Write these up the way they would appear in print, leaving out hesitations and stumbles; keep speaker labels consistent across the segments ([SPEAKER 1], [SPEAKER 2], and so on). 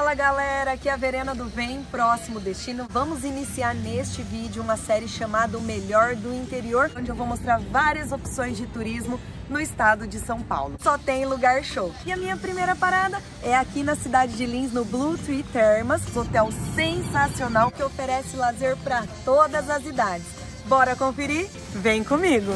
[SPEAKER 1] Fala galera, aqui é a Verena do Vem Próximo Destino. Vamos iniciar neste vídeo uma série chamada O Melhor do Interior, onde eu vou mostrar várias opções de turismo no estado de São Paulo. Só tem lugar show. E a minha primeira parada é aqui na cidade de Lins, no Blue Tree Termas, hotel sensacional que oferece lazer para todas as idades. Bora conferir? Vem comigo!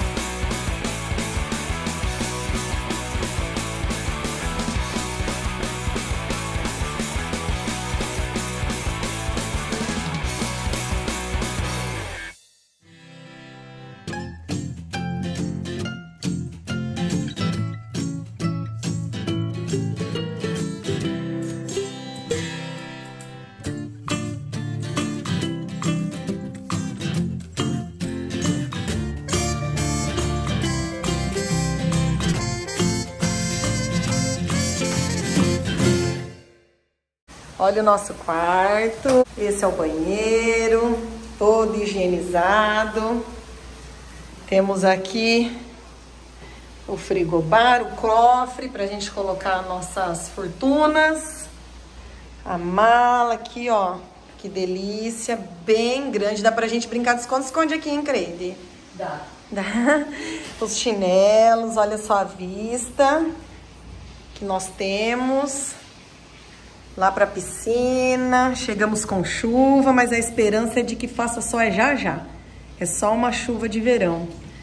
[SPEAKER 1] Olha o nosso quarto, esse é o banheiro, todo higienizado. Temos aqui o frigobar, o cofre para a gente colocar nossas fortunas. A mala aqui, ó, que delícia, bem grande. Dá pra gente brincar de esconde-esconde aqui, hein, Creide?
[SPEAKER 2] Dá.
[SPEAKER 1] Os chinelos, olha só a vista que nós temos. Lá para a piscina, chegamos com chuva, mas a esperança é de que faça sol já já. É só uma chuva de verão.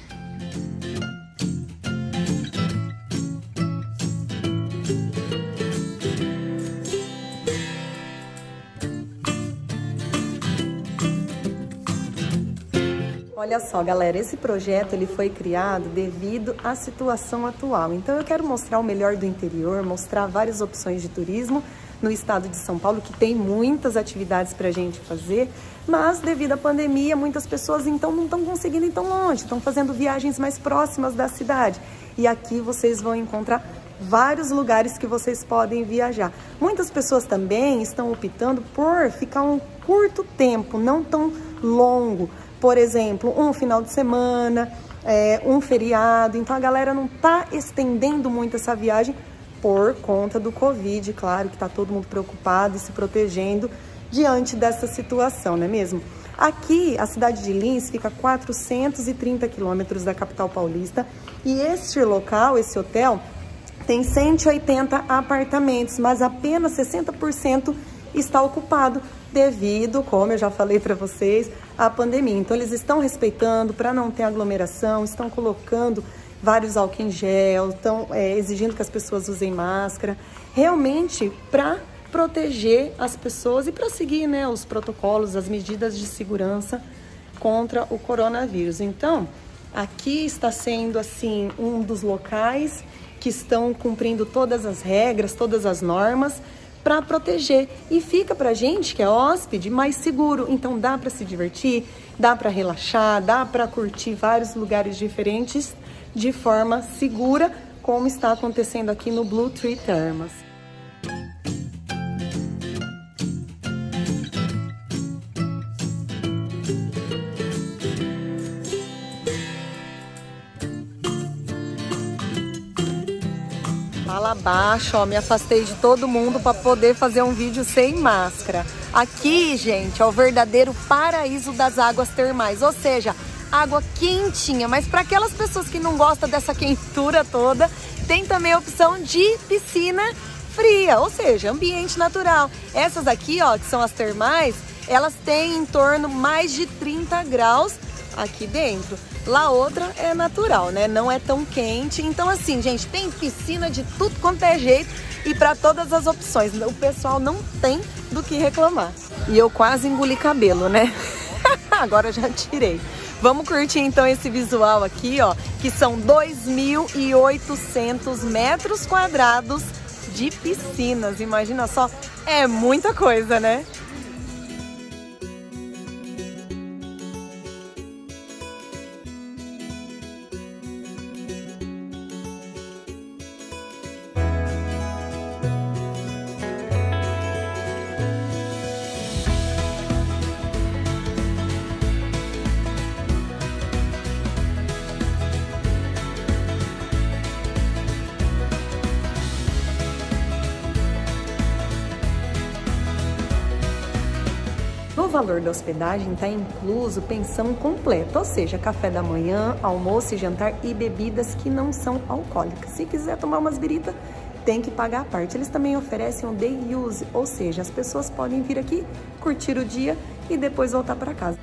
[SPEAKER 1] Olha só, galera, esse projeto ele foi criado devido à situação atual. Então eu quero mostrar o melhor do interior, mostrar várias opções de turismo no estado de São Paulo, que tem muitas atividades para a gente fazer, mas devido à pandemia, muitas pessoas então não estão conseguindo ir tão longe, estão fazendo viagens mais próximas da cidade. E aqui vocês vão encontrar vários lugares que vocês podem viajar. Muitas pessoas também estão optando por ficar um curto tempo, não tão longo. Por exemplo, um final de semana, um feriado. Então a galera não está estendendo muito essa viagem por conta do Covid, claro que está todo mundo preocupado e se protegendo diante dessa situação, não é mesmo? Aqui, a cidade de Lins fica a 430 quilômetros da capital paulista e este local, esse hotel, tem 180 apartamentos, mas apenas 60% está ocupado devido, como eu já falei para vocês, à pandemia. Então eles estão respeitando para não ter aglomeração, estão colocando vários álcool em gel, estão exigindo que as pessoas usem máscara, realmente para proteger as pessoas e para seguir, né, os protocolos, as medidas de segurança contra o coronavírus. Então, aqui está sendo assim um dos locais que estão cumprindo todas as regras, todas as normas para proteger e fica para gente que é hóspede mais seguro. Então dá para se divertir, dá para relaxar, dá para curtir vários lugares diferentes de forma segura, como está acontecendo aqui no Blue Tree Termas. Fala abaixo, ó, me afastei de todo mundo para poder fazer um vídeo sem máscara. Aqui, gente, é o verdadeiro paraíso das águas termais, ou seja, água quentinha, mas para aquelas pessoas que não gostam dessa quentura toda, tem também a opção de piscina fria, ou seja, ambiente natural. Essas aqui, ó, que são as termais, elas têm em torno mais de 30 graus aqui dentro. Lá outra é natural, né? Não é tão quente. Então assim, gente, tem piscina de tudo quanto é jeito e para todas as opções. O pessoal não tem do que reclamar. E eu quase engoli cabelo, né? Agora já tirei. Vamos curtir então esse visual aqui, ó, que são 2.800 metros quadrados de piscinas. Imagina só, é muita coisa, né? valor da hospedagem está incluso pensão completa, ou seja, café da manhã, almoço e jantar e bebidas que não são alcoólicas. Se quiser tomar umas biritas, tem que pagar a parte. Eles também oferecem um day use, ou seja, as pessoas podem vir aqui, curtir o dia e depois voltar para casa.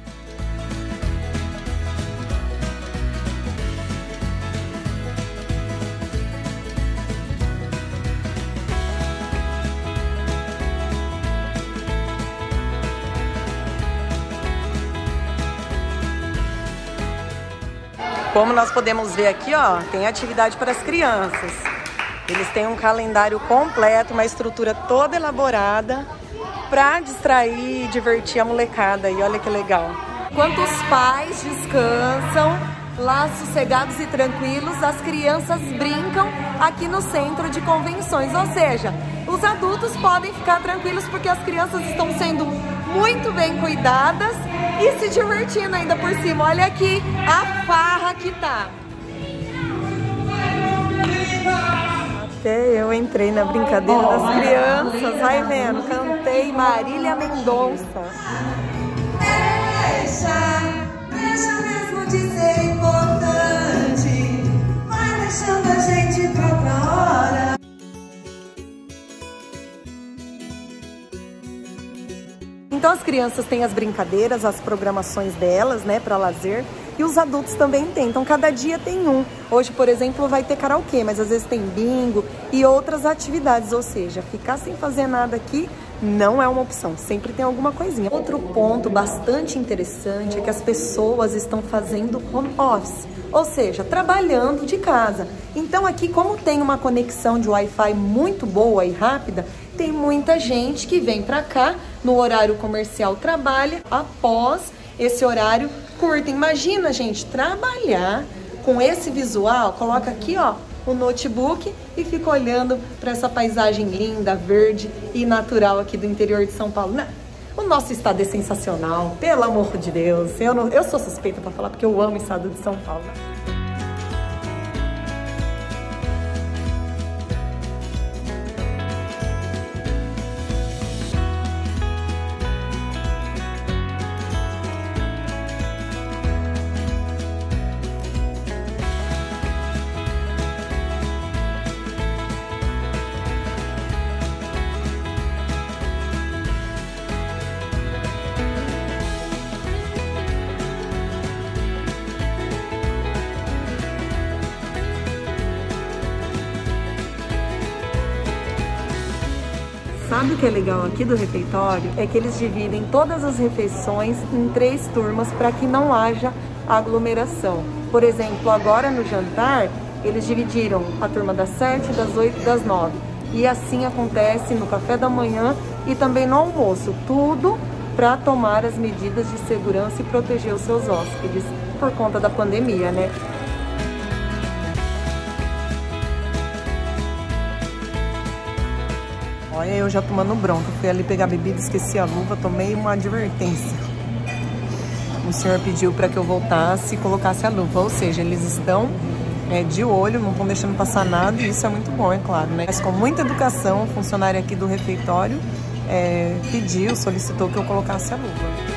[SPEAKER 1] Como nós podemos ver aqui, ó, tem atividade para as crianças. Eles têm um calendário completo, uma estrutura toda elaborada para distrair e divertir a molecada. E olha que legal. Enquanto os pais descansam lá sossegados e tranquilos, as crianças brincam aqui no centro de convenções. Ou seja, os adultos podem ficar tranquilos porque as crianças estão sendo muito bem cuidadas e se divertindo ainda por cima. Olha aqui a farra que tá. Até eu entrei na brincadeira das crianças, vai vendo, cantei Marília Mendonça.
[SPEAKER 2] Deixa mesmo de ser importante, vai deixando a gente pra outra hora.
[SPEAKER 1] Então as crianças têm as brincadeiras, as programações delas, né, para lazer, e os adultos também têm. Então cada dia tem um. Hoje, por exemplo, vai ter karaokê, mas às vezes tem bingo e outras atividades, ou seja, ficar sem fazer nada aqui não é uma opção, sempre tem alguma coisinha. Outro ponto bastante interessante é que as pessoas estão fazendo home office, ou seja, trabalhando de casa. Então aqui, como tem uma conexão de Wi-Fi muito boa e rápida, tem muita gente que vem pra cá no horário comercial, trabalha, após esse horário curta. Imagina, gente, trabalhar com esse visual, coloca aqui, ó, o notebook e fica olhando para essa paisagem linda, verde e natural aqui do interior de São Paulo. O nosso estado é sensacional, pelo amor de Deus. Eu sou suspeita para falar porque eu amo o estado de São Paulo. Sabe o que é legal aqui do refeitório? É que eles dividem todas as refeições em 3 turmas para que não haja aglomeração. Por exemplo, agora no jantar, eles dividiram a turma das 7, das 8 e das 9. E assim acontece no café da manhã e também no almoço. Tudo para tomar as medidas de segurança e proteger os seus hóspedes por conta da pandemia, né? Olha, eu já tomando bronca, fui ali pegar bebida, esqueci a luva, tomei uma advertência. O senhor pediu para que eu voltasse e colocasse a luva, ou seja, eles estão de olho, não estão deixando passar nada, e isso é muito bom, é claro, né? Mas com muita educação, o funcionário aqui do refeitório pediu, solicitou que eu colocasse a luva.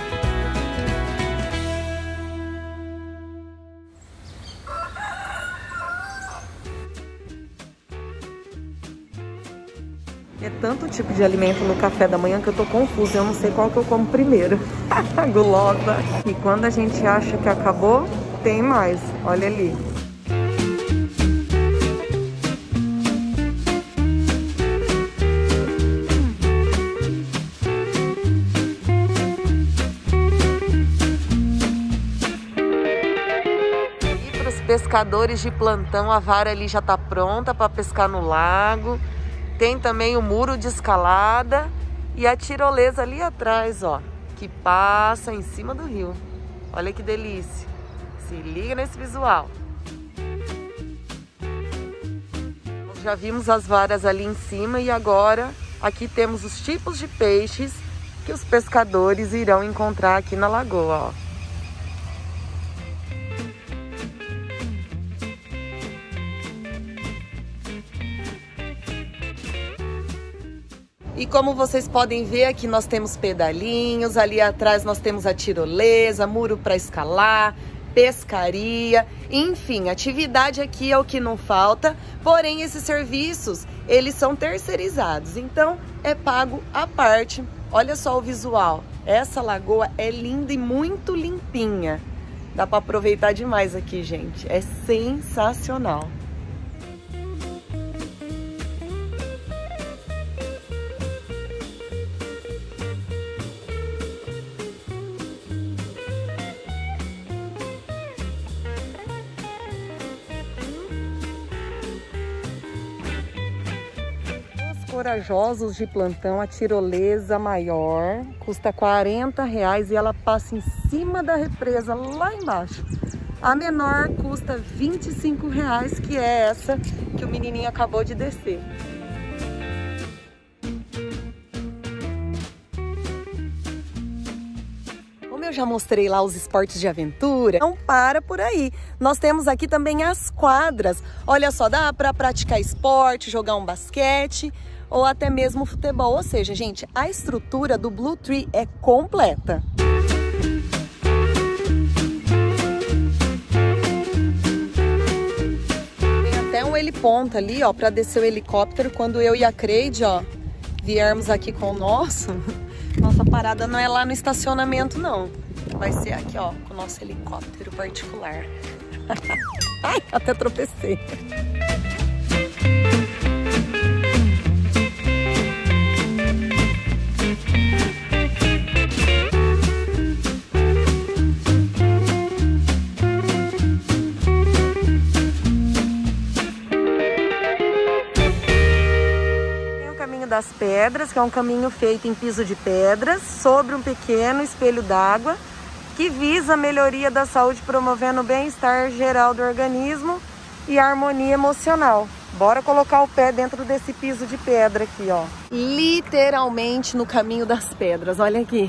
[SPEAKER 1] É tanto tipo de alimento no café da manhã que eu tô confusa, eu não sei qual que eu como primeiro. Gulosa. E quando a gente acha que acabou, tem mais. Olha ali. E para os pescadores de plantão, a vara ali já tá pronta para pescar no lago. Tem também o muro de escalada e a tirolesa ali atrás, ó, que passa em cima do rio. Olha que delícia. Se liga nesse visual. Nós já vimos as varas ali em cima e agora aqui temos os tipos de peixes que os pescadores irão encontrar aqui na lagoa, ó. E como vocês podem ver, aqui nós temos pedalinhos, ali atrás nós temos a tirolesa, muro para escalar, pescaria, enfim, atividade aqui é o que não falta, porém esses serviços, eles são terceirizados, então é pago à parte. Olha só o visual, essa lagoa é linda e muito limpinha, dá para aproveitar demais aqui, gente, é sensacional. Corajosos de plantão, a tirolesa maior custa R$40 e ela passa em cima da represa lá embaixo. A menor custa R$25, que é essa que o menininho acabou de descer. Como eu já mostrei lá os esportes de aventura, não para por aí. Nós temos aqui também as quadras. Olha só, dá para praticar esporte, jogar um basquete ou até mesmo futebol. Ou seja, gente, a estrutura do Blue Tree é completa. Tem até um heliponto ali, ó, para descer o helicóptero quando eu e a Creide, ó, viermos aqui com o nossa parada não é lá no estacionamento, não. Vai ser aqui, ó, com o nosso helicóptero particular. Ai, até tropecei. Das pedras, que é um caminho feito em piso de pedras, sobre um pequeno espelho d'água, que visa a melhoria da saúde, promovendo o bem-estar geral do organismo e a harmonia emocional. Bora colocar o pé dentro desse piso de pedra aqui, ó. Literalmente no caminho das pedras, olha aqui.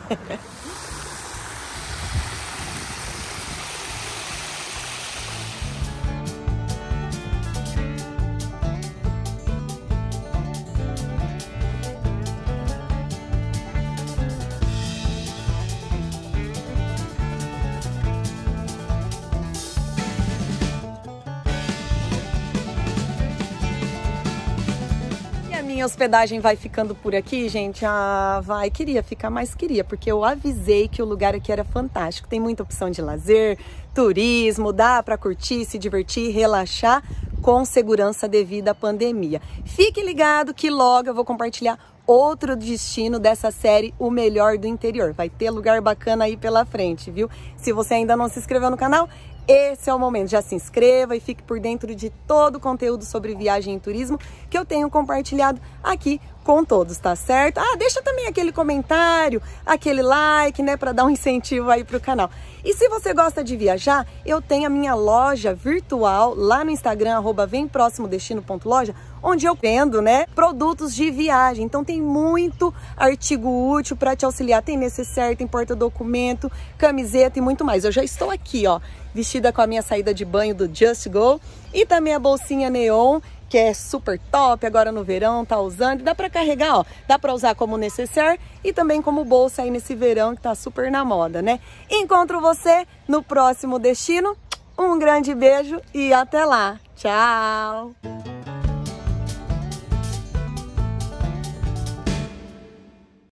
[SPEAKER 1] Minha hospedagem vai ficando por aqui, gente. Queria ficar, mas queria, porque eu avisei que o lugar aqui era fantástico. Tem muita opção de lazer, turismo, dá para curtir, se divertir, relaxar com segurança devido à pandemia. Fique ligado que logo eu vou compartilhar outro destino dessa série, O Melhor do Interior. Vai ter lugar bacana aí pela frente, viu? Se você ainda não se inscreveu no canal, esse é o momento, já se inscreva e fique por dentro de todo o conteúdo sobre viagem e turismo que eu tenho compartilhado aqui com todos, tá certo? Deixa também aquele comentário, aquele like, né, para dar um incentivo aí pro canal. E se você gosta de viajar, eu tenho a minha loja virtual lá no Instagram, @vemprossimodestino.loja, onde eu vendo, né, produtos de viagem. Então tem muito artigo útil para te auxiliar. Tem necessaire, tem porta-documento, camiseta e muito mais. Eu já estou aqui, ó, vestida com a minha saída de banho do Just Go e também a bolsinha neon, que é super top, agora no verão, tá usando. Dá para carregar, ó, dá para usar como necessaire e também como bolsa aí nesse verão que tá super na moda, né? Encontro você no próximo destino. Um grande beijo e até lá. Tchau!